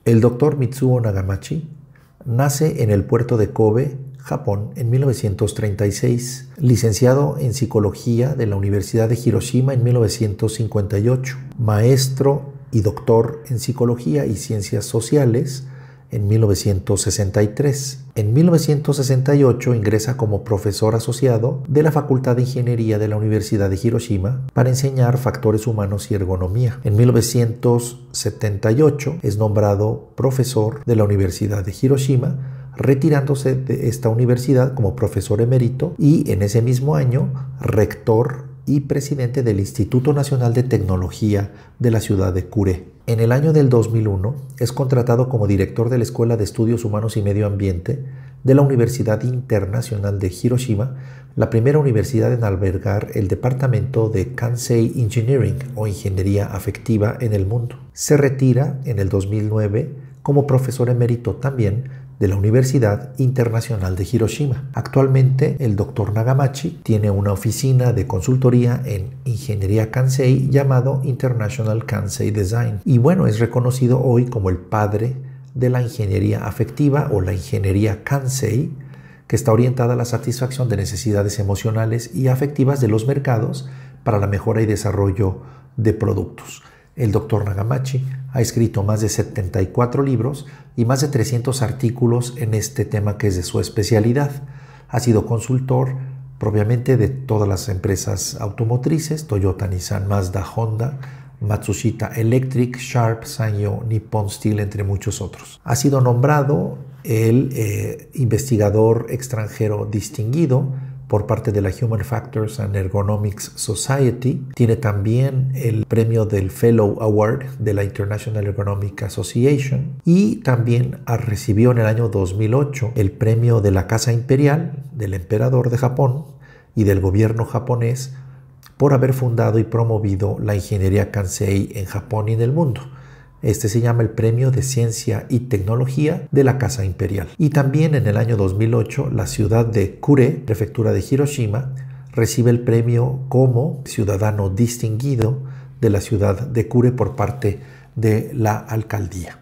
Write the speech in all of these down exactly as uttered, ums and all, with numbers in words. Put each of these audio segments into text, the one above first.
El doctor Mitsuo Nagamachi nace en el puerto de Kobe, Japón, en mil novecientos treinta y seis, licenciado en Psicología de la Universidad de Hiroshima en mil novecientos cincuenta y ocho, maestro y doctor en Psicología y Ciencias Sociales en mil novecientos sesenta y tres. En mil novecientos sesenta y ocho ingresa como profesor asociado de la Facultad de Ingeniería de la Universidad de Hiroshima para enseñar factores humanos y ergonomía. En mil novecientos setenta y ocho es nombrado profesor de la Universidad de Hiroshima, retirándose de esta universidad como profesor emérito y en ese mismo año rector y presidente del Instituto Nacional de Tecnología de la ciudad de Kure. En el año del dos mil uno es contratado como director de la Escuela de Estudios Humanos y Medio Ambiente de la Universidad Internacional de Hiroshima, la primera universidad en albergar el departamento de Kansei Engineering o Ingeniería Afectiva en el mundo. Se retira en el dos mil nueve como profesor emérito también de la Universidad Internacional de Hiroshima. Actualmente el doctor Nagamachi tiene una oficina de consultoría en Ingeniería Kansei llamado International Kansei Design y bueno, es reconocido hoy como el padre de la ingeniería afectiva o la ingeniería Kansei, que está orientada a la satisfacción de necesidades emocionales y afectivas de los mercados para la mejora y desarrollo de productos. El doctor Nagamachi ha escrito más de setenta y cuatro libros y más de trescientos artículos en este tema que es de su especialidad. Ha sido consultor propiamente de todas las empresas automotrices, Toyota, Nissan, Mazda, Honda, Matsushita Electric, Sharp, Sanyo, Nippon Steel, entre muchos otros. Ha sido nombrado el eh, investigador extranjero distinguido por parte de la Human Factors and Ergonomics Society. Tiene también el premio del Fellow Award de la International Ergonomic Association y también recibió en el año dos mil ocho el premio de la Casa Imperial del Emperador de Japón y del gobierno japonés por haber fundado y promovido la ingeniería Kansei en Japón y en el mundo. Este se llama el Premio de Ciencia y Tecnología de la Casa Imperial. Y también en el año dos mil ocho, la ciudad de Kure, prefectura de Hiroshima, recibe el premio como ciudadano distinguido de la ciudad de Kure por parte de la alcaldía.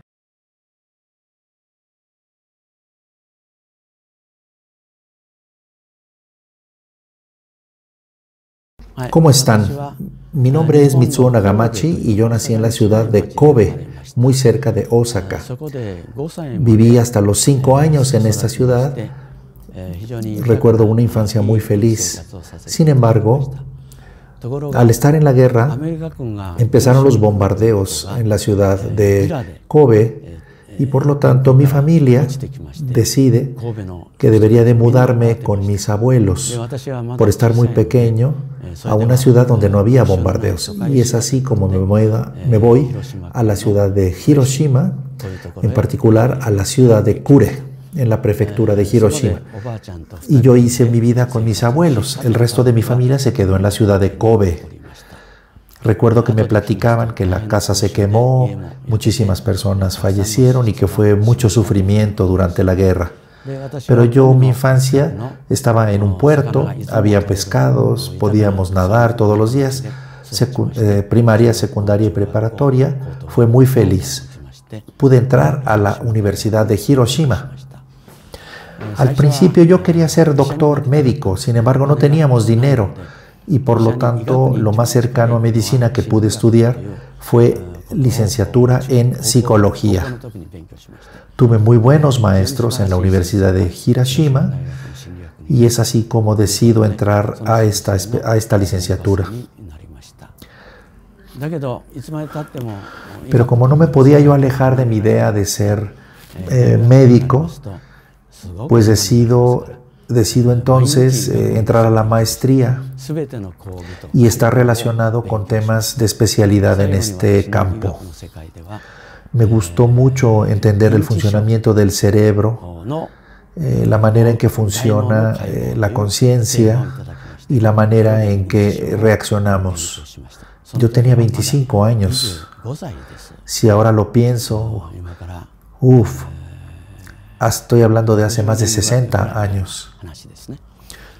¿Cómo están? Mi nombre es Mitsuo Nagamachi y yo nací en la ciudad de Kobe, muy cerca de Osaka. Viví hasta los cinco años en esta ciudad. Recuerdo una infancia muy feliz. Sin embargo, al estar en la guerra, empezaron los bombardeos en la ciudad de Kobe y por lo tanto mi familia decide que debería de mudarme con mis abuelos por estar muy pequeño a una ciudad donde no había bombardeos. Y es así como me voy, me voy a la ciudad de Hiroshima, en particular a la ciudad de Kure, en la prefectura de Hiroshima. Y yo hice mi vida con mis abuelos. El resto de mi familia se quedó en la ciudad de Kobe. Recuerdo que me platicaban que la casa se quemó, muchísimas personas fallecieron y que fue mucho sufrimiento durante la guerra. Pero yo, mi infancia, estaba en un puerto, había pescados, podíamos nadar todos los días. Secu eh, primaria, secundaria y preparatoria, fue muy feliz. Pude entrar a la Universidad de Hiroshima. Al principio yo quería ser doctor, médico, sin embargo no teníamos dinero. Y por lo tanto, lo más cercano a medicina que pude estudiar fue licenciatura en psicología. Tuve muy buenos maestros en la Universidad de Hiroshima y es así como decido entrar a esta, a esta licenciatura. Pero como no me podía yo alejar de mi idea de ser eh, médico, pues decido, decido entonces eh, entrar a la maestría y está relacionado con temas de especialidad en este campo. Me gustó mucho entender el funcionamiento del cerebro, eh, la manera en que funciona eh, la conciencia y la manera en que reaccionamos. Yo tenía veinticinco años. Si ahora lo pienso, uff, estoy hablando de hace más de sesenta años.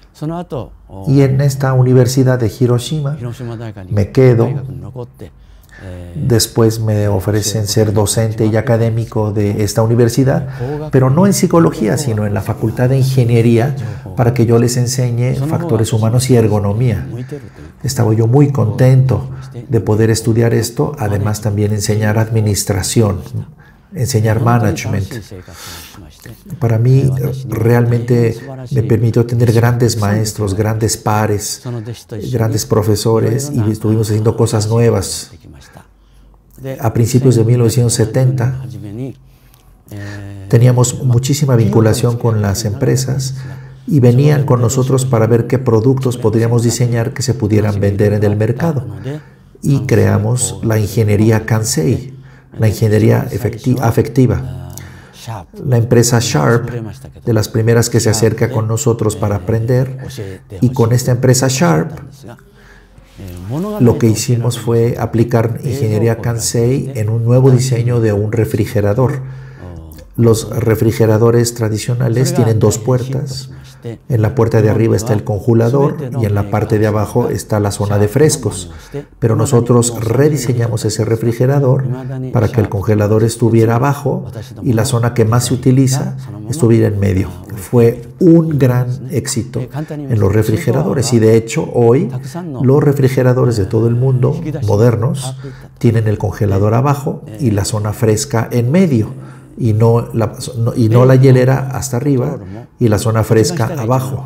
Y en esta Universidad de Hiroshima me quedo Después me ofrecen ser docente y académico de esta universidad, pero no en psicología, sino en la Facultad de Ingeniería, para que yo les enseñe factores humanos y ergonomía. Estaba yo muy contento de poder estudiar esto, además también enseñar administración, enseñar management. Para mí realmente me permitió tener grandes maestros, grandes pares, grandes profesores, y estuvimos haciendo cosas nuevas. A principios de mil novecientos setenta teníamos muchísima vinculación con las empresas y venían con nosotros para ver qué productos podríamos diseñar que se pudieran vender en el mercado. Y creamos la ingeniería Kansei, la ingeniería afectiva. La empresa Sharp, de las primeras que se acerca con nosotros para aprender, y con esta empresa Sharp lo que hicimos fue aplicar ingeniería Kansei en un nuevo diseño de un refrigerador. Los refrigeradores tradicionales tienen dos puertas. En la puerta de arriba está el congelador y en la parte de abajo está la zona de frescos. Pero nosotros rediseñamos ese refrigerador para que el congelador estuviera abajo y la zona que más se utiliza estuviera en medio. Fue un gran éxito en los refrigeradores y de hecho hoy los refrigeradores de todo el mundo modernos tienen el congelador abajo y la zona fresca en medio. Y no, la, no, y no la hielera hasta arriba y la zona fresca abajo.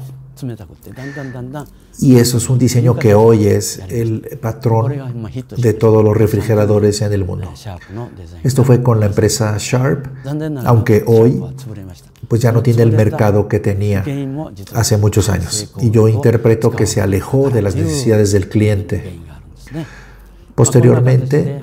Y eso es un diseño que hoy es el patrón de todos los refrigeradores en el mundo. Esto fue con la empresa Sharp, aunque hoy pues ya no tiene el mercado que tenía hace muchos años. Y yo interpreto que se alejó de las necesidades del cliente. Posteriormente,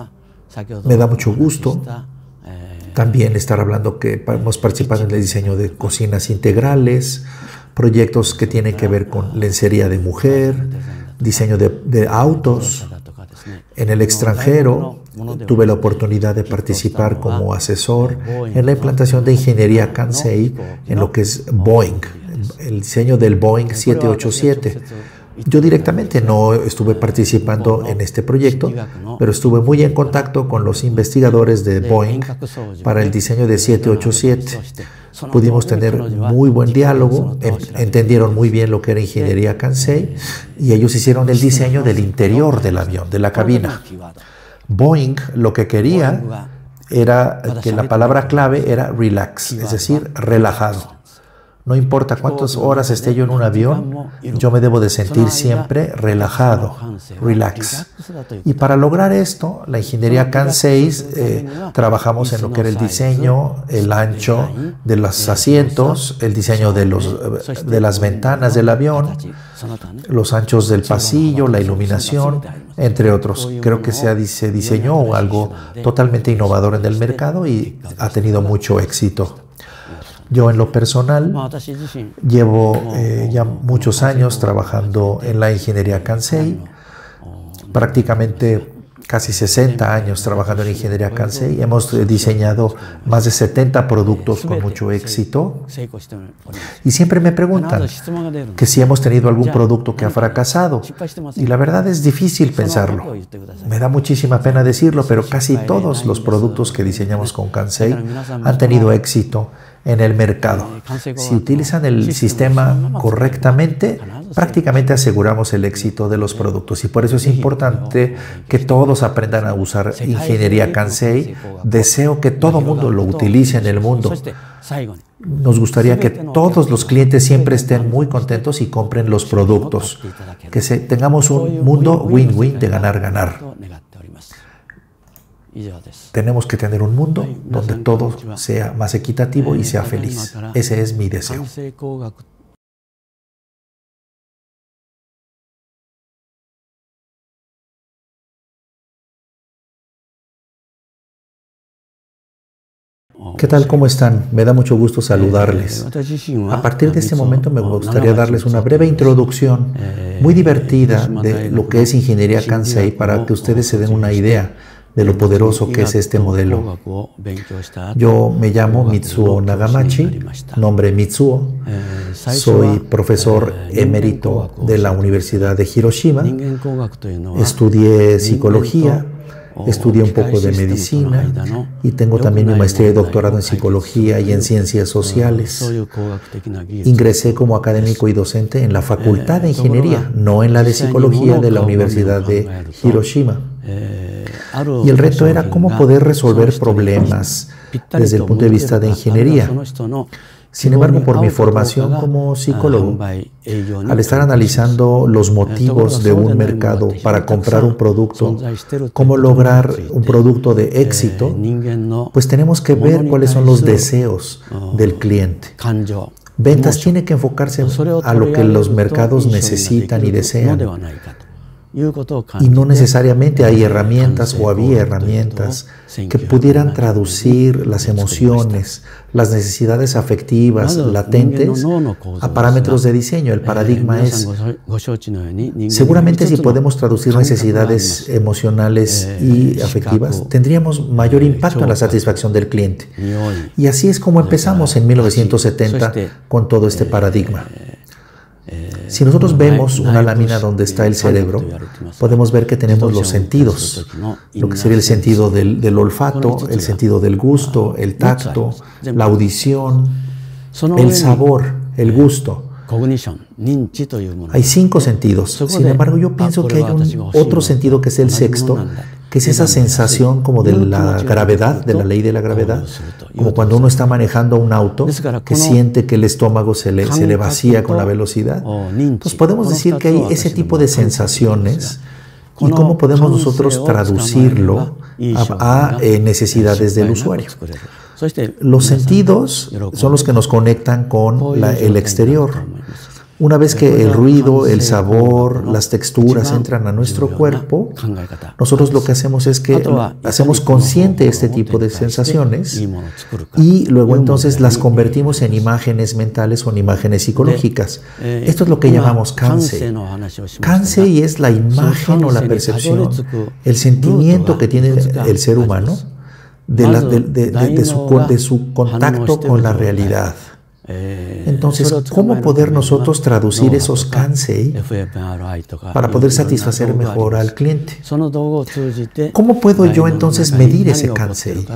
me da mucho gusto también estar hablando que hemos participado en el diseño de cocinas integrales, proyectos que tienen que ver con lencería de mujer, diseño de, de autos. En el extranjero tuve la oportunidad de participar como asesor en la implantación de ingeniería Kansei en lo que es Boeing, el diseño del Boeing siete ochenta y siete. Yo directamente no estuve participando en este proyecto, pero estuve muy en contacto con los investigadores de Boeing para el diseño de siete ochenta y siete. Pudimos tener muy buen diálogo, entendieron muy bien lo que era ingeniería Kansei y ellos hicieron el diseño del interior del avión, de la cabina. Boeing lo que quería era que la palabra clave era relax, es decir, relajado. No importa cuántas horas esté yo en un avión, yo me debo de sentir siempre relajado, relax. Y para lograr esto, la ingeniería Kansei, eh, trabajamos en lo que era el diseño, el ancho de los asientos, el diseño de, los, de las ventanas del avión, los anchos del pasillo, la iluminación, entre otros. Creo que se, se diseñó algo totalmente innovador en el mercado y ha tenido mucho éxito. Yo en lo personal llevo eh, ya muchos años trabajando en la ingeniería Kansei, prácticamente casi sesenta años trabajando en ingeniería Kansei. Hemos diseñado más de setenta productos con mucho éxito. Y siempre me preguntan que si hemos tenido algún producto que ha fracasado. Y la verdad es difícil pensarlo. Me da muchísima pena decirlo, pero casi todos los productos que diseñamos con Kansei han tenido éxito en el mercado. Si utilizan el sistema correctamente, prácticamente aseguramos el éxito de los productos. Y por eso es importante que todos aprendan a usar ingeniería Kansei. Deseo que todo mundo lo utilice en el mundo. Nos gustaría que todos los clientes siempre estén muy contentos y compren los productos. Que se, tengamos un mundo win-win de ganar-ganar. Tenemos que tener un mundo donde todo sea más equitativo y sea feliz. Ese es mi deseo. ¿Qué tal? ¿Cómo están? Me da mucho gusto saludarles. A partir de este momento me gustaría darles una breve introducción muy divertida de lo que es ingeniería Kansei para que ustedes se den una idea de lo poderoso que es este modelo. Yo me llamo Mitsuo Nagamachi, nombre Mitsuo. Soy profesor emérito de la Universidad de Hiroshima. Estudié psicología estudié un poco de medicina y tengo también mi maestría y doctorado en psicología y en ciencias sociales. Ingresé como académico y docente en la Facultad de Ingeniería, no en la de Psicología de la Universidad de Hiroshima. Y el reto era cómo poder resolver problemas desde el punto de vista de ingeniería. Sin embargo, por mi formación como psicólogo, al estar analizando los motivos de un mercado para comprar un producto, cómo lograr un producto de éxito, pues tenemos que ver cuáles son los deseos del cliente. Ventas tiene que enfocarse a lo que los mercados necesitan y desean. Y no necesariamente hay herramientas o había herramientas que pudieran traducir las emociones, las necesidades afectivas latentes a parámetros de diseño. El paradigma es, seguramente si podemos traducir necesidades emocionales y afectivas, tendríamos mayor impacto en la satisfacción del cliente. Y así es como empezamos en mil novecientos setenta con todo este paradigma. Si nosotros vemos una lámina donde está el cerebro, podemos ver que tenemos los sentidos, lo que sería el sentido del, del olfato, el sentido del gusto, el tacto, la audición, el sabor, el gusto. Hay cinco sentidos. Sin embargo, yo pienso que hay un otro sentido que es el sexto, que es esa sensación como de la gravedad, de la ley de la gravedad, como cuando uno está manejando un auto que siente que el estómago se le, se le vacía con la velocidad. Entonces podemos decir que hay ese tipo de sensaciones y cómo podemos nosotros traducirlo a, a eh, necesidades del usuario. Los sentidos son los que nos conectan con la, el exterior. Una vez que el ruido, el sabor, las texturas entran a nuestro cuerpo, nosotros lo que hacemos es que hacemos consciente este tipo de sensaciones y luego entonces las convertimos en imágenes mentales o en imágenes psicológicas. Esto es lo que llamamos kansei. Kansei es la imagen o la percepción, el sentimiento que tiene el ser humano de, la, de, de, de, de, su, de su contacto con la realidad. Entonces, ¿cómo poder nosotros traducir esos kansei para poder satisfacer mejor al cliente? ¿Cómo puedo yo entonces medir ese kansei?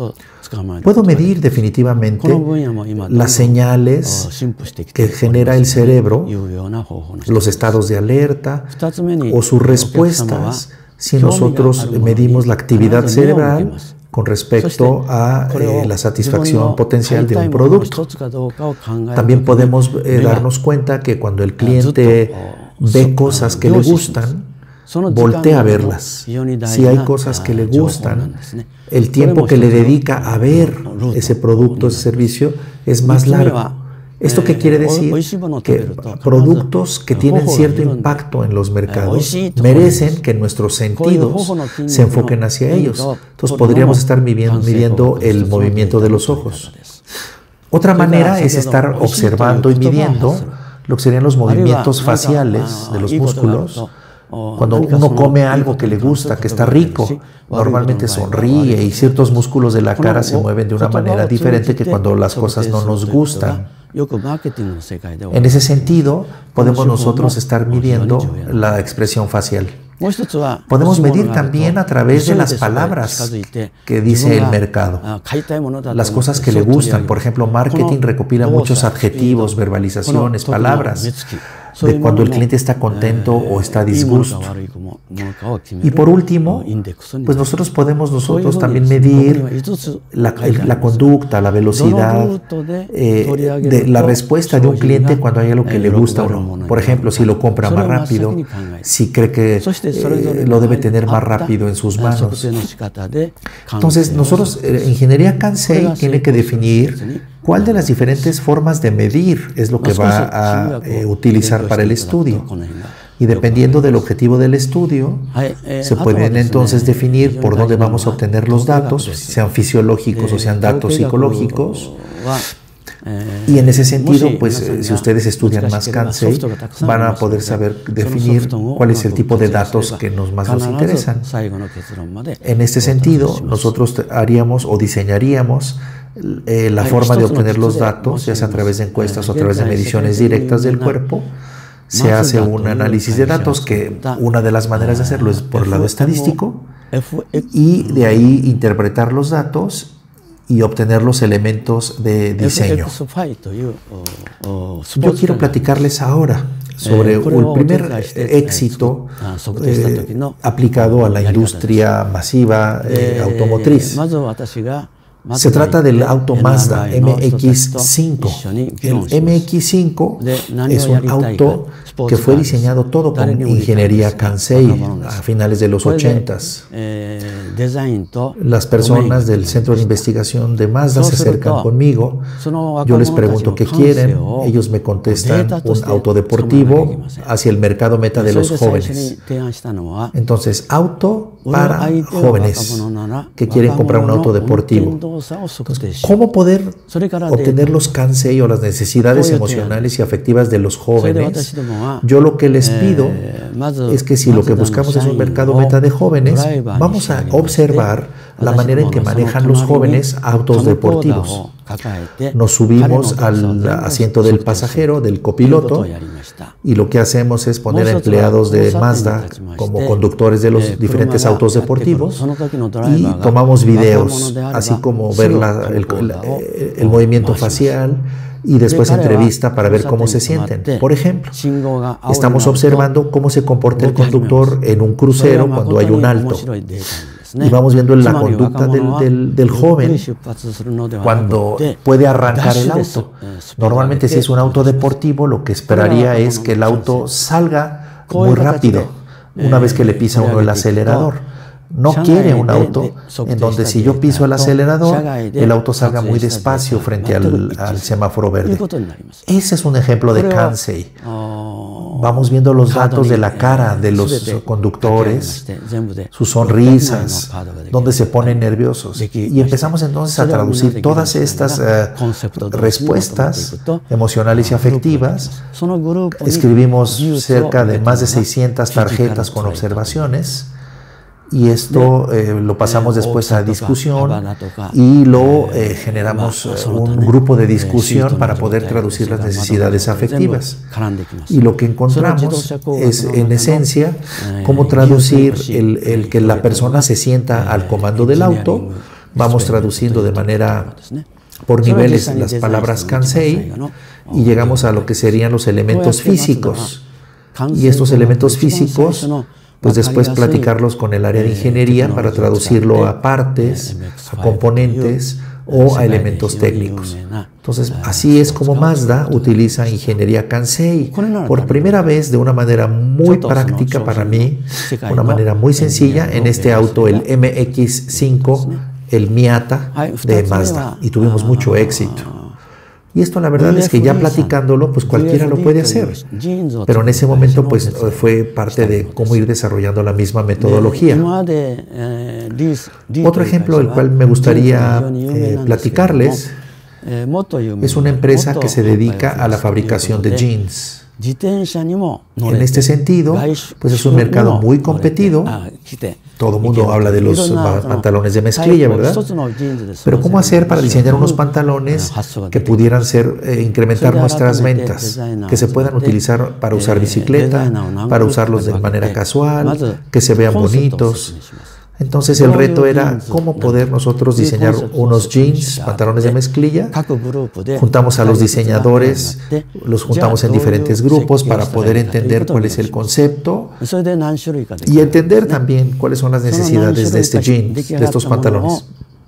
Puedo medir definitivamente las señales que genera el cerebro, los estados de alerta o sus respuestas si nosotros medimos la actividad cerebral con respecto a eh, la satisfacción potencial de un producto. También podemos eh, darnos cuenta que cuando el cliente ve cosas que le gustan, voltea a verlas. Si hay cosas que le gustan, el tiempo que le dedica a ver ese producto, ese servicio, es más largo. ¿Esto qué quiere decir? Que productos que tienen cierto impacto en los mercados merecen que nuestros sentidos se enfoquen hacia ellos. Entonces podríamos estar midiendo el movimiento de los ojos. Otra manera es estar observando y midiendo lo que serían los movimientos faciales de los músculos. Cuando uno come algo que le gusta, que está rico, normalmente sonríe y ciertos músculos de la cara se mueven de una manera diferente que cuando las cosas no nos gustan. En ese sentido, podemos nosotros estar midiendo la expresión facial. Podemos medir también a través de las palabras que dice el mercado, las cosas que le gustan. Por ejemplo, marketing recopila muchos adjetivos, verbalizaciones, palabras de cuando el cliente está contento o está a disgusto. Y por último, pues nosotros podemos nosotros también medir la, la conducta, la velocidad, eh, de la respuesta de un cliente cuando hay algo que le gusta o no. Por ejemplo, si lo compra más rápido, si cree que eh, lo debe tener más rápido en sus manos. Entonces, nosotros, eh, Ingeniería Kansei tiene que definir cuál de las diferentes formas de medir es lo que va a eh, utilizar para el estudio. Y dependiendo del objetivo del estudio, se pueden entonces definir por dónde vamos a obtener los datos, sean fisiológicos o sean datos psicológicos. Y en ese sentido, pues si ustedes estudian más Kansei, van a poder saber definir cuál es el tipo de datos que nos más nos interesan. En este sentido, nosotros haríamos o diseñaríamos eh, la forma de obtener los datos, ya sea a través de encuestas o a través de mediciones directas del cuerpo, se hace un análisis de datos, que una de las maneras de hacerlo es por el lado estadístico, y de ahí interpretar los datos y obtener los elementos de diseño. Yo quiero platicarles ahora sobre el primer éxito eh, aplicado a la industria masiva eh, automotriz. Se trata del auto Mazda M X cinco. El M X cinco es un auto que fue diseñado todo con ingeniería Kansei a finales de los ochentas. Las personas del centro de investigación de Mazda se acercan conmigo. Yo les pregunto qué quieren. Ellos me contestan un auto deportivo hacia el mercado meta de los jóvenes. Entonces, auto para jóvenes que quieren comprar un auto deportivo. Entonces, ¿cómo poder obtener los Kansei o las necesidades emocionales y afectivas de los jóvenes? Yo lo que les pido es que si lo que buscamos es un mercado meta de jóvenes, vamos a observar la manera en que manejan los jóvenes autos deportivos. Nos subimos al asiento del pasajero, del copiloto, y lo que hacemos es poner a empleados de Mazda como conductores de los diferentes autos deportivos y tomamos videos, así como ver la, el, el, el movimiento facial y después entrevista para ver cómo se sienten. Por ejemplo, estamos observando cómo se comporta el conductor en un crucero cuando hay un alto. Y vamos viendo la conducta del, del, del joven cuando puede arrancar el auto. Normalmente, si es un auto deportivo, lo que esperaría es que el auto salga muy rápido una vez que le pisa uno el acelerador. No quiere un auto en donde si yo piso el acelerador, el auto salga muy despacio frente al, al semáforo verde. Ese es un ejemplo de Kansei. Vamos viendo los datos de la cara de los conductores, sus sonrisas, donde se ponen nerviosos. Y empezamos entonces a traducir todas estas eh, respuestas emocionales y afectivas. Escribimos cerca de más de seiscientas tarjetas con observaciones. Y esto eh, lo pasamos después a discusión y lo eh, generamos eh, un grupo de discusión para poder traducir las necesidades afectivas. Y lo que encontramos es, en esencia, cómo traducir el, el que la persona se sienta al comando del auto. Vamos traduciendo de manera por niveles las palabras Kansei y llegamos a lo que serían los elementos físicos. Y estos elementos físicos, pues después platicarlos con el área de ingeniería para traducirlo a partes, a componentes o a elementos técnicos. Entonces, así es como Mazda utiliza ingeniería Kansei por primera vez de una manera muy práctica para mí, una manera muy sencilla en este auto, el M X cinco, el Miata de Mazda, y tuvimos mucho éxito. Y esto la verdad es que ya platicándolo, pues cualquiera lo puede hacer. Pero en ese momento pues fue parte de cómo ir desarrollando la misma metodología. Otro ejemplo del cual me gustaría eh, platicarles es una empresa que se dedica a la fabricación de jeans. En este sentido, pues es un mercado muy competido. Todo el mundo habla de los pantalones de mezclilla, ¿verdad? Pero ¿cómo hacer para diseñar unos pantalones que pudieran ser, eh, incrementar nuestras ventas, que se puedan utilizar para usar bicicleta, para usarlos de manera casual, que se vean bonitos? Entonces el reto era cómo poder nosotros diseñar unos jeans, pantalones de mezclilla. Juntamos a los diseñadores, los juntamos en diferentes grupos para poder entender cuál es el concepto y entender también cuáles son las necesidades de este jean, de estos pantalones.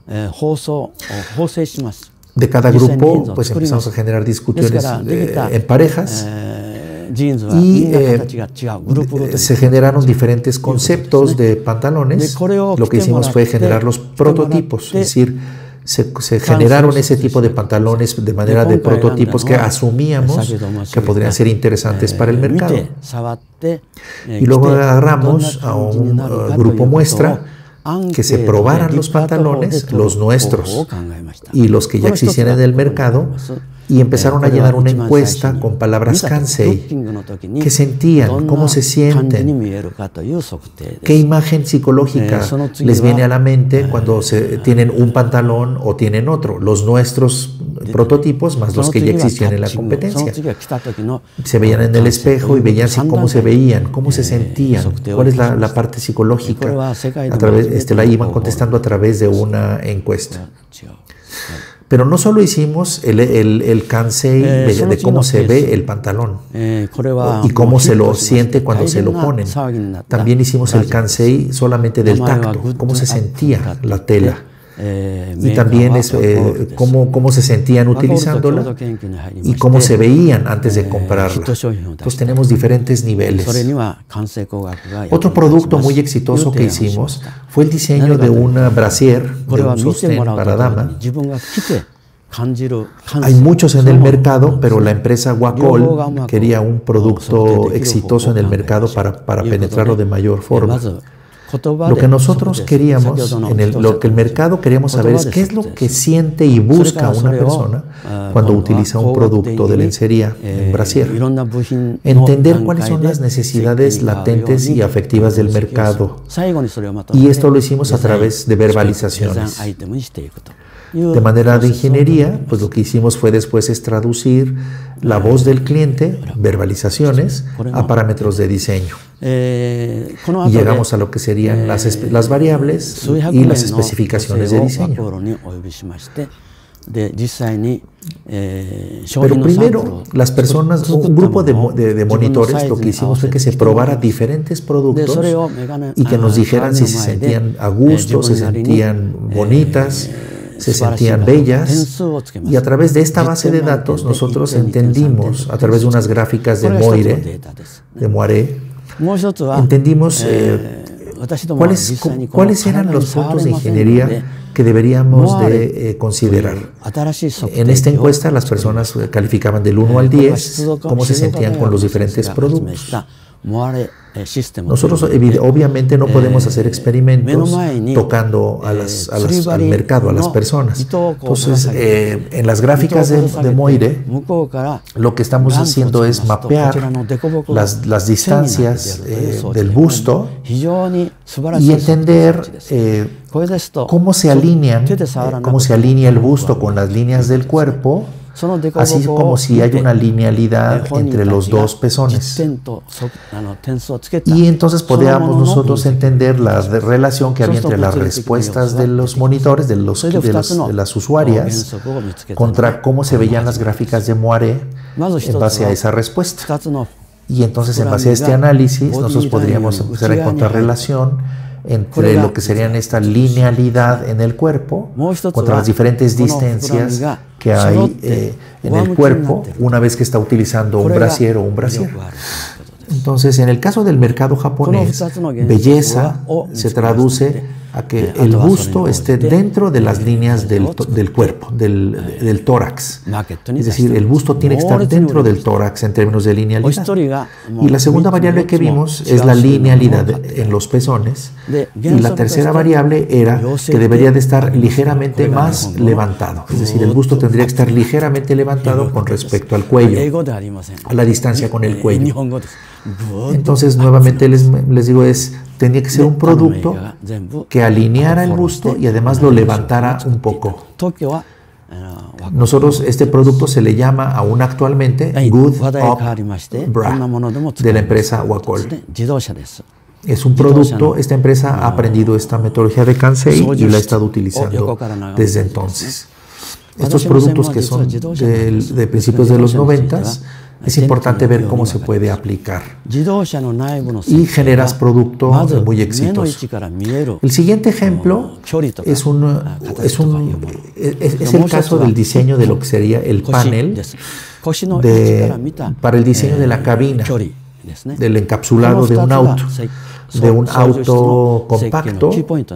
De cada grupo, pues empezamos a generar discusiones eh, en parejas. Y eh, se generaron diferentes conceptos de pantalones. Lo que hicimos fue generar los prototipos, es decir, se, se generaron ese tipo de pantalones de manera de prototipos que asumíamos que podrían ser interesantes para el mercado. Y luego agarramos a un uh, grupo muestra que se probaran los pantalones, los nuestros y los que ya existían en el mercado, y empezaron a llenar una encuesta con palabras Kansei, que sentían, cómo se sienten, qué imagen psicológica les viene a la mente cuando se, tienen un pantalón o tienen otro, los nuestros prototipos más los que ya existían en la competencia. Se veían en el espejo y veían así cómo se veían, cómo se sentían, cuál es la, la parte psicológica. A través, este, la iban contestando a través de una encuesta. Pero no solo hicimos el, el, el Kansei de, de cómo se ve el pantalón y cómo se lo siente cuando se lo ponen. También hicimos el Kansei solamente del tacto, cómo se sentía la tela. Y también es, eh, cómo, cómo se sentían utilizándola y cómo se veían antes de comprarla. Entonces tenemos diferentes niveles. Otro producto muy exitoso que hicimos fue el diseño de una brasier, de un sostén para dama. Hay muchos en el mercado, pero la empresa Wacoal quería un producto exitoso en el mercado para, para penetrarlo de mayor forma. Lo que nosotros queríamos, en el, lo que el mercado queríamos saber es qué es lo que siente y busca una persona cuando utiliza un producto de lencería en brasier. Entender cuáles son las necesidades latentes y afectivas del mercado. Y esto lo hicimos a través de verbalizaciones. De manera de ingeniería, pues lo que hicimos fue después es traducir la voz del cliente, verbalizaciones, a parámetros de diseño. Y llegamos a lo que serían las, las variables y las especificaciones de diseño. Pero primero, las personas, un grupo de, de, de monitores, lo que hicimos fue que se probara diferentes productos y que nos dijeran si se sentían a gusto, se sentían bonitas, se sentían bellas, y a través de esta base de datos nosotros entendimos, a través de unas gráficas de Moire, de Moire, entendimos eh, cuáles, cuáles eran los puntos de ingeniería que deberíamos de eh, considerar. En esta encuesta las personas calificaban del uno al diez cómo se sentían con los diferentes productos. Nosotros obviamente no podemos hacer experimentos tocando a las, a las, al mercado, a las personas. Entonces, eh, en las gráficas de, de Moire, lo que estamos haciendo es mapear las, las distancias eh, del busto y entender eh, cómo se alinean, eh, cómo se alinea el busto con las líneas del cuerpo, así como si hay una linealidad entre los dos pezones. Y entonces podíamos nosotros entender la relación que había entre las respuestas de los monitores, de, los, de, las, de las usuarias, contra cómo se veían las gráficas de Moire en base a esa respuesta. Y entonces en base a este análisis nosotros podríamos empezar a encontrar relación entre lo que serían esta linealidad en el cuerpo contra las diferentes distancias que hay eh, en el cuerpo una vez que está utilizando un brasier o un brasier. Entonces, en el caso del mercado japonés, belleza se traduce a que el busto esté dentro de las líneas del, del cuerpo, del, del tórax. Es decir, el busto tiene que estar dentro del tórax en términos de linealidad. Y la segunda variable que vimos es la linealidad en los pezones. Y la tercera variable era que debería de estar ligeramente más levantado. Es decir, el busto tendría que estar ligeramente levantado con respecto al cuello, a la distancia con el cuello. Entonces, nuevamente les, les digo, es tenía que ser un producto que alineara el busto y además lo levantara un poco. Nosotros, este producto se le llama aún actualmente Good Up Bra de la empresa Wacoal. Es un producto, esta empresa ha aprendido esta metodología de Kansei y la ha estado utilizando desde entonces. Estos productos que son de, de principios de los noventas, es importante ver cómo se puede aplicar y generas productos muy exitosos. El siguiente ejemplo es, un, es, un, es, es el caso del diseño de lo que sería el panel de, para el diseño de la cabina, del encapsulado de un auto, de un auto compacto.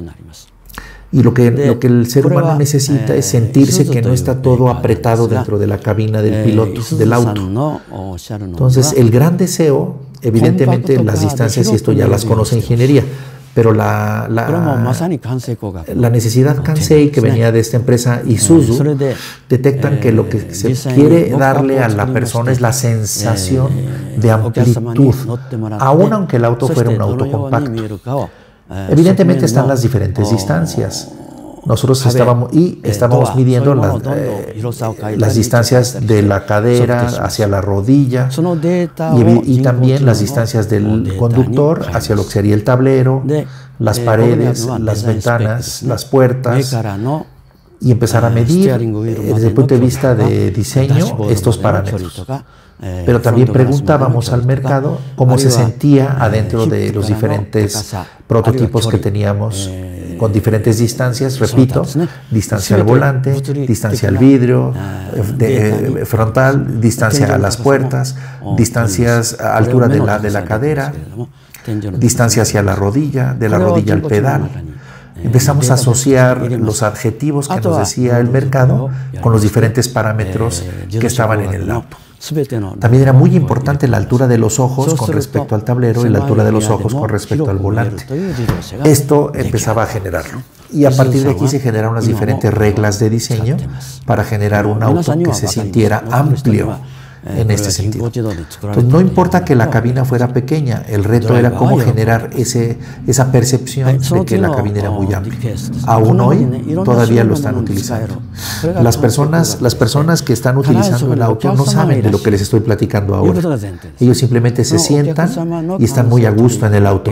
Y lo que, lo que el ser humano necesita es sentirse que no está todo apretado dentro de la cabina del piloto, del auto. Entonces, el gran deseo, evidentemente, las distancias, y esto ya las conoce ingeniería, pero la, la, la necesidad Kansei que venía de esta empresa Isuzu detectan que lo que se quiere darle a la persona es la sensación de amplitud, aun aunque el auto fuera un auto compacto. Evidentemente están las diferentes distancias. Nosotros estábamos y estábamos midiendo las, eh, las distancias de la cadera hacia la rodilla y, y también las distancias del conductor hacia lo que sería el tablero, las paredes, las ventanas, las puertas, y empezar a medir desde el punto de vista de diseño estos parámetros. Pero también preguntábamos al mercado cómo se sentía adentro de los diferentes prototipos que teníamos con diferentes distancias, repito, distancia al volante, distancia al vidrio de, eh, frontal, distancia a las puertas, distancias a altura de la, de la cadera, distancia hacia la rodilla, de la rodilla al pedal. Empezamos a asociar los adjetivos que nos decía el mercado con los diferentes parámetros que estaban en el auto. También era muy importante la altura de los ojos con respecto al tablero y la altura de los ojos con respecto al volante. Esto empezaba a generarlo. Y a partir de aquí se generaron unas diferentes reglas de diseño para generar un auto que se sintiera amplio en este sentido. Entonces, no importa que la cabina fuera pequeña, el reto era cómo generar ese, esa percepción de que la cabina era muy amplia. Aún hoy todavía lo están utilizando. Las personas, las personas que están utilizando el auto no saben de lo que les estoy platicando ahora. Ellos simplemente se sientan y están muy a gusto en el auto.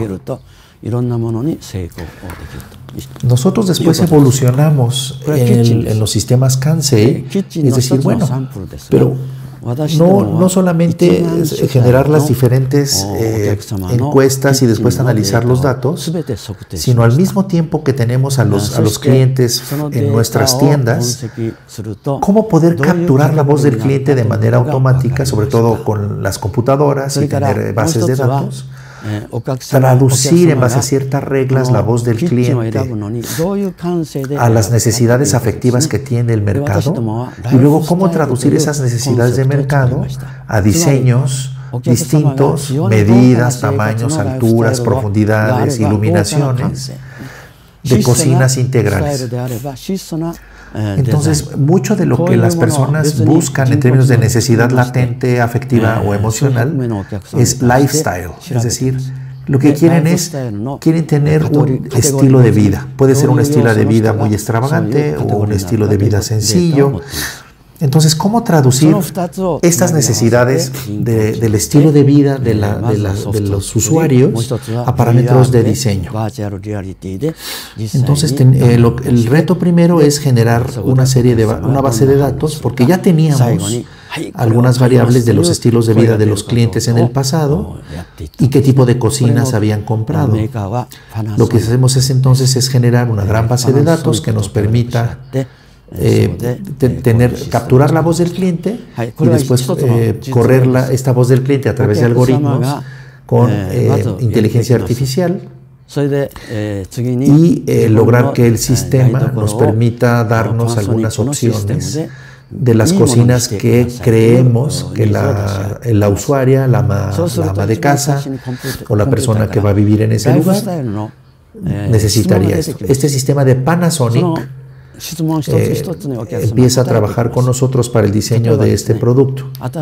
Nosotros después evolucionamos en, en los sistemas Kansei, es decir, bueno, pero No, no solamente generar las diferentes eh, encuestas y después analizar los datos, sino al mismo tiempo que tenemos a los, a los clientes en nuestras tiendas, cómo poder capturar la voz del cliente de manera automática, sobre todo con las computadoras y tener bases de datos, traducir en base a ciertas reglas la voz del cliente a las necesidades afectivas que tiene el mercado y luego cómo traducir esas necesidades de mercado a diseños distintos, medidas, tamaños, alturas, profundidades, iluminaciones de cocinas integrales. Entonces, mucho de lo que las personas buscan en términos de necesidad latente, afectiva o emocional es lifestyle, es decir, lo que quieren es, quieren tener un estilo de vida. Puede ser un estilo de vida muy extravagante o un estilo de vida sencillo. Entonces, ¿cómo traducir estas necesidades de, del estilo de vida de, la, de, la, de los usuarios a parámetros de diseño? Entonces, ten, eh, lo, el reto primero es generar una serie de una base de datos, porque ya teníamos algunas variables de los estilos de vida de los clientes en el pasado y qué tipo de cocinas habían comprado. Lo que hacemos es entonces es generar una gran base de datos que nos permita Eh, te, tener, capturar la voz del cliente y después eh, correr la, esta voz del cliente a través de algoritmos con eh, inteligencia artificial y eh, lograr que el sistema nos permita darnos algunas opciones de las cocinas que creemos que la, la usuaria, la ama, la ama de casa o la persona que va a vivir en ese lugar necesitaría esto. Este sistema de Panasonic Eh, empieza a trabajar con nosotros para el diseño de este producto.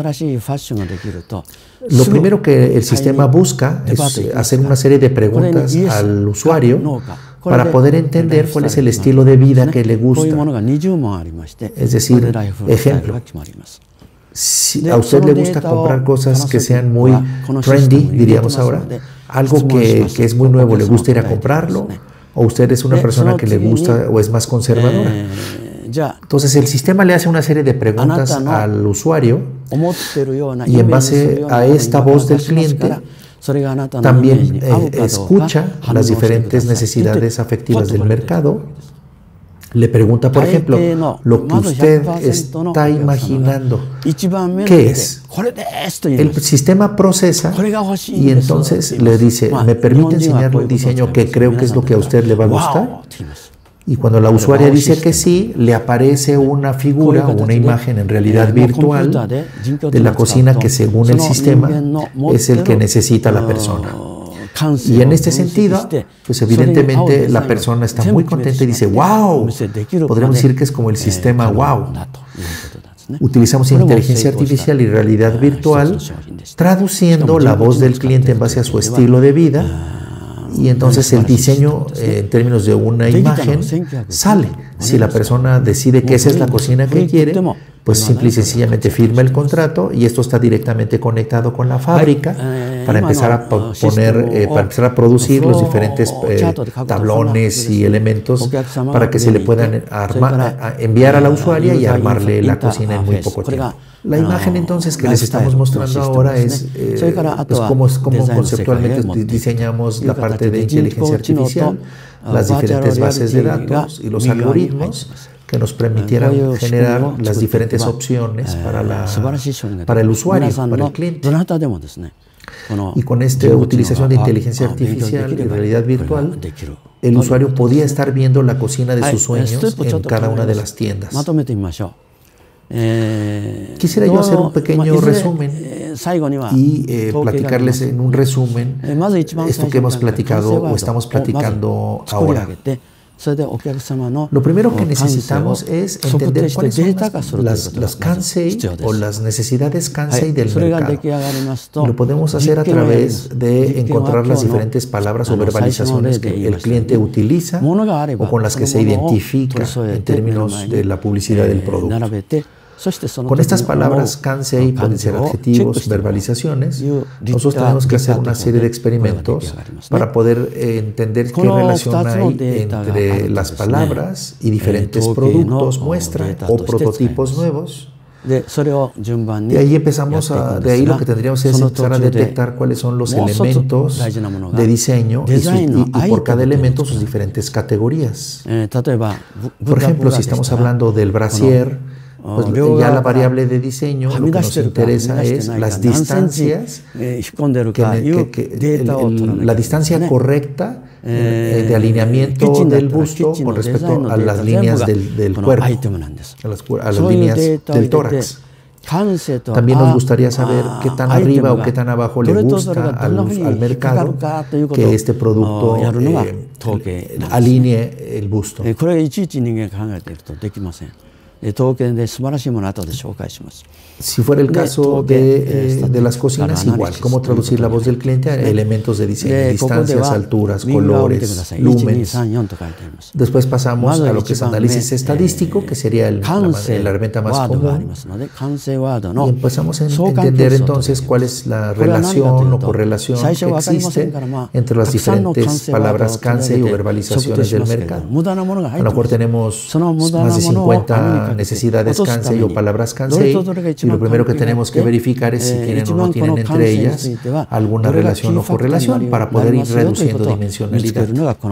Lo primero que el sistema busca es hacer una serie de preguntas al usuario para poder entender cuál es el estilo de vida que le gusta. Es decir, ejemplo, si a usted le gusta comprar cosas que sean muy trendy, diríamos ahora, algo que, que es muy nuevo, le gusta ir a comprarlo, o usted es una persona que le gusta o es más conservadora. Entonces el sistema le hace una serie de preguntas al usuario y en base a esta voz del cliente también eh, escucha las diferentes necesidades afectivas del mercado. Le pregunta, por ejemplo, lo que usted está imaginando, ¿qué es? El sistema procesa y entonces le dice, ¿me permite enseñarle un diseño que creo que es lo que a usted le va a gustar? Y cuando la usuaria dice que sí, le aparece una figura o una imagen en realidad virtual de la cocina que según el sistema es el que necesita la persona. Y en este sentido, pues evidentemente la persona está muy contenta y dice, wow, podríamos decir que es como el sistema wow. Utilizamos inteligencia artificial y realidad virtual traduciendo la voz del cliente en base a su estilo de vida. Y entonces el diseño, eh, en términos de una imagen, sale. Si la persona decide que esa es la cocina que quiere, pues simple y sencillamente firma el contrato y esto está directamente conectado con la fábrica para empezar a poner, eh, para empezar a producir los diferentes eh, tablones y elementos para que se le puedan armar, a enviar a la usuaria y armarle la cocina en muy poco tiempo. La imagen entonces que les estamos mostrando ahora es eh, pues cómo, cómo conceptualmente diseñamos la parte de inteligencia artificial, las diferentes bases de datos y los algoritmos que nos permitieran generar las diferentes opciones para, la, para el usuario, para el cliente. Y con esta utilización de inteligencia artificial y realidad virtual, el usuario podía estar viendo la cocina de sus sueños en cada una de las tiendas. Quisiera yo hacer un pequeño resumen y eh, platicarles en un resumen esto que hemos platicado o estamos platicando ahora. Lo primero que necesitamos es entender cuáles son las, las, las Kansei o las necesidades Kansei del mercado. Y lo podemos hacer a través de encontrar las diferentes palabras o verbalizaciones que el cliente utiliza o con las que se identifica en términos de la publicidad del producto. Con estas palabras Kansei, pueden ser adjetivos, verbalizaciones, nosotros tenemos que hacer una serie de experimentos para poder eh, entender qué relación hay entre las palabras y diferentes productos, muestra o prototipos nuevos. De ahí empezamos a, de ahí lo que tendríamos es empezar a detectar cuáles son los elementos de diseño y, su, y, y por cada elemento sus diferentes categorías. Por ejemplo, si estamos hablando del brasier, pues ya la variable de diseño lo que nos interesa es las distancias, que, que, que el, el, la distancia correcta eh, de alineamiento del busto con respecto a las líneas del, del cuerpo, a las, a las líneas del tórax. También nos gustaría saber qué tan arriba o qué tan abajo le gusta al, al mercado que este producto eh, alinee el busto. Si fuera el caso de, eh, de las cocinas, igual, cómo traducir la voz del cliente a elementos de diseño, distancias, alturas, colores, lúmenes. Después pasamos a lo que es análisis estadístico, que sería el, la, la herramienta más común. Y empezamos a entender entonces cuál es la relación o correlación que existe entre las diferentes palabras Kansei o verbalizaciones del mercado. A lo mejor tenemos más de cincuenta necesidades Kansei o palabras Kansei, y lo primero que tenemos que verificar es si tienen o no tienen entre ellas alguna relación o correlación para poder ir reduciendo dimensionalidad.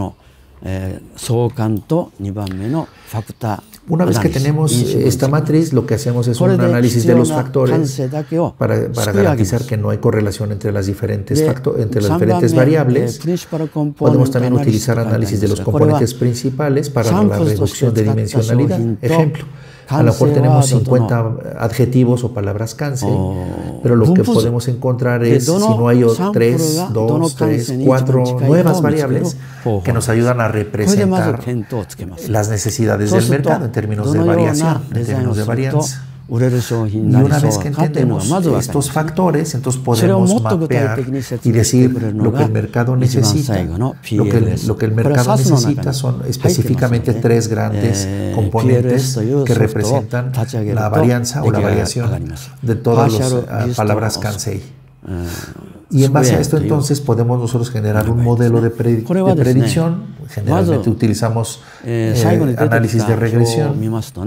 Una vez que tenemos esta matriz, lo que hacemos es un análisis de los factores para, para garantizar que no hay correlación entre las diferentes, facto, entre las diferentes variables. Podemos también utilizar análisis de los componentes principales para la reducción de dimensionalidad. Ejemplo, a lo mejor tenemos cincuenta adjetivos o palabras Kansei, pero lo que podemos encontrar es si no hay tres, dos, tres, cuatro nuevas variables que nos ayudan a representar las necesidades del mercado en términos de variación, en términos de varianza. Y una vez que entendemos estos factores, entonces podemos mapear y decir lo que el mercado necesita. Lo que el, lo que el mercado necesita son específicamente tres grandes componentes que representan la varianza o la variación de todas las uh, palabras Kansei. Y en base a esto entonces podemos nosotros generar un modelo de, predi de predicción. Generalmente utilizamos eh, análisis de regresión.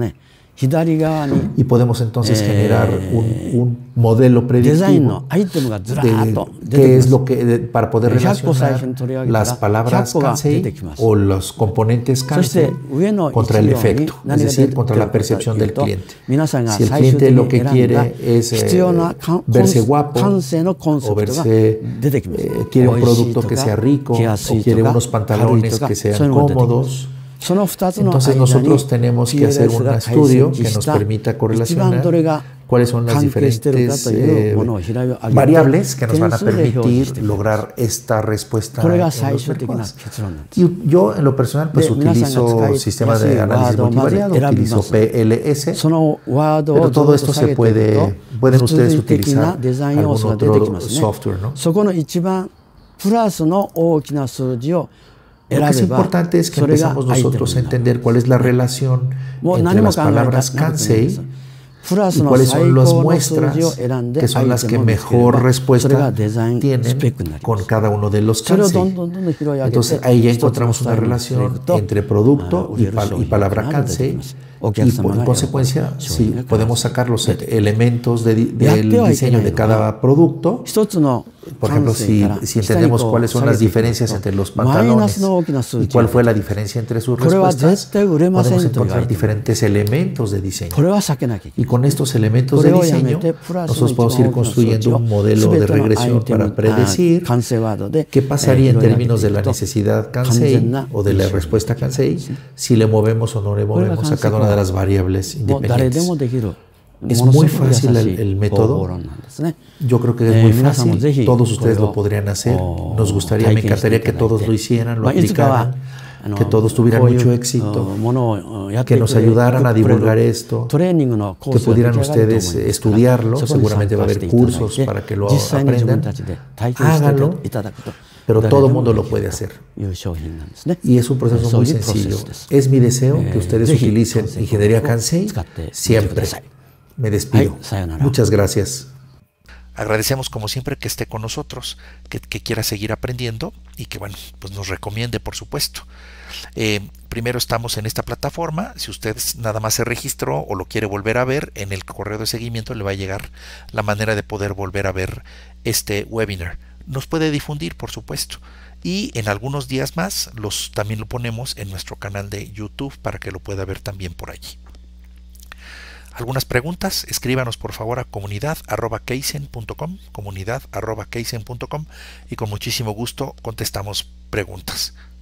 Y podemos entonces generar un, un modelo predictivo de qué es lo que de, para poder relacionar las palabras Kansei o los componentes Kansei contra el efecto, es decir, contra la percepción del cliente. Si el cliente lo que quiere es eh, verse guapo o verse eh, quiere un producto que sea rico o quiere unos pantalones que sean cómodos, entonces nosotros tenemos que hacer un estudio que nos permita correlacionar cuáles son las diferentes eh, variables que nos van a permitir lograr esta respuesta en los mercados. Y yo, en lo personal, pues utilizo sistemas de análisis multivariado, utilizo P L S, pero todo esto se puede, pueden ustedes utilizar algún otro software, ¿no? Lo que es importante es que empezamos nosotros a entender cuál es la relación entre las palabras Kansei y cuáles son las muestras que son las que mejor respuesta tienen con cada uno de los Kansei. Entonces ahí ya encontramos una relación entre producto y, pal y palabra Kansei. Y por, en consecuencia, si podemos sacar los elementos de, del diseño de cada producto, por ejemplo, si, si entendemos cuáles son las diferencias entre los pantalones y cuál fue la diferencia entre sus respuestas, podemos encontrar diferentes elementos de diseño. Y con estos elementos de diseño, nosotros podemos ir construyendo un modelo de regresión para predecir qué pasaría en términos de la necesidad Kansei o de la respuesta Kansei si le movemos o no le movemos a cada una de las variables independientes. Es muy fácil el, el método. Yo creo que es muy fácil. Todos ustedes lo podrían hacer. Nos gustaría, me encantaría que todos lo hicieran, lo aplicaran, que todos tuvieran mucho éxito, que nos ayudaran a divulgar esto, que pudieran ustedes estudiarlo. Seguramente va a haber cursos para que lo aprendan. Háganlo. Pero todo el mundo lo puede hacer. Y es un proceso muy sencillo. Es mi deseo que ustedes utilicen Ingeniería Kansei siempre. Me despido. Muchas gracias. Agradecemos como siempre que esté con nosotros, que, que quiera seguir aprendiendo y que bueno, pues nos recomiende, por supuesto. Eh, primero estamos en esta plataforma. Si usted nada más se registró o lo quiere volver a ver, en el correo de seguimiento le va a llegar la manera de poder volver a ver este webinar. Nos puede difundir, por supuesto, y en algunos días más los, también lo ponemos en nuestro canal de YouTube para que lo pueda ver también por allí. ¿Algunas preguntas? Escríbanos por favor a comunidad arroba keizen punto com, comunidad arroba keizen punto com, y con muchísimo gusto contestamos preguntas.